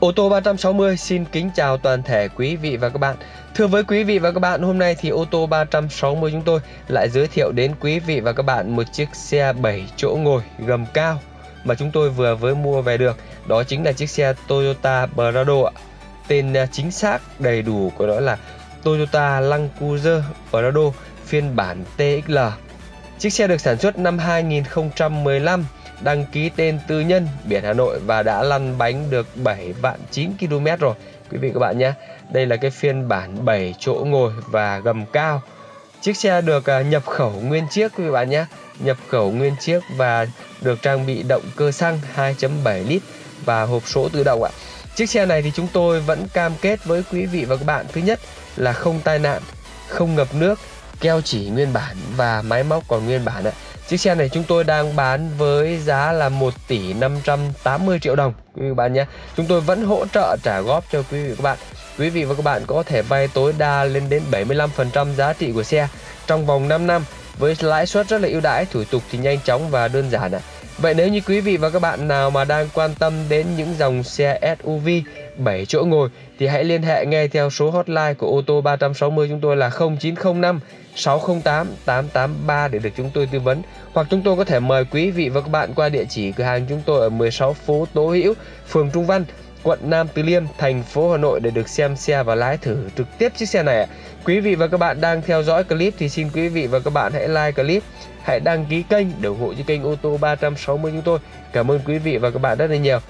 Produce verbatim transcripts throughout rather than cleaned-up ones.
Ô tô ba trăm sáu mươi xin kính chào toàn thể quý vị và các bạn. Thưa với quý vị và các bạn, hôm nay thì ô tô ba trăm sáu mươi chúng tôi lại giới thiệu đến quý vị và các bạn một chiếc xe bảy chỗ ngồi gầm cao mà chúng tôi vừa mới mua về được. Đó chính là chiếc xe Toyota Prado ạ. Tên chính xác đầy đủ của nó là Toyota Land Cruiser Prado phiên bản T X L. Chiếc xe được sản xuất năm hai nghìn không trăm mười lăm, đăng ký tên tư nhân, biển Hà Nội và đã lăn bánh được bảy vạn chín ki lô mét rồi quý vị các bạn nhé. Đây là cái phiên bản bảy chỗ ngồi và gầm cao. Chiếc xe được nhập khẩu nguyên chiếc quý vị bạn nhé. Nhập khẩu nguyên chiếc và được trang bị động cơ xăng hai chấm bảy lít và hộp số tự động ạ. Chiếc xe này thì chúng tôi vẫn cam kết với quý vị và các bạn, thứ nhất là không tai nạn, không ngập nước, keo chỉ nguyên bản và máy móc còn nguyên bản ạ. Chiếc xe này chúng tôi đang bán với giá là một tỷ năm trăm tám mươi triệu đồng quý vị và các bạn nhé. Chúng tôi vẫn hỗ trợ trả góp cho quý vị và các bạn. Quý vị và các bạn có thể vay tối đa lên đến bảy mươi lăm phần trăm giá trị của xe trong vòng năm năm với lãi suất rất là ưu đãi, thủ tục thì nhanh chóng và đơn giản ạ. Vậy nếu như quý vị và các bạn nào mà đang quan tâm đến những dòng xe ét u vê bảy chỗ ngồi thì hãy liên hệ ngay theo số hotline của ô tô ba trăm sáu mươi chúng tôi là không chín không năm sáu không tám tám tám ba để được chúng tôi tư vấn, hoặc chúng tôi có thể mời quý vị và các bạn qua địa chỉ cửa hàng chúng tôi ở mười sáu phố Tố Hữu, phường Trung Văn, quận Nam Từ Liêm, thành phố Hà Nội để được xem xe và lái thử trực tiếp chiếc xe này. Quý vị và các bạn đang theo dõi clip thì xin quý vị và các bạn hãy like clip, hãy đăng ký kênh để ủng hộ cho kênh ô tô ba trăm sáu mươi chúng tôi. Cảm ơn quý vị và các bạn rất là nhiều.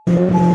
Thank you.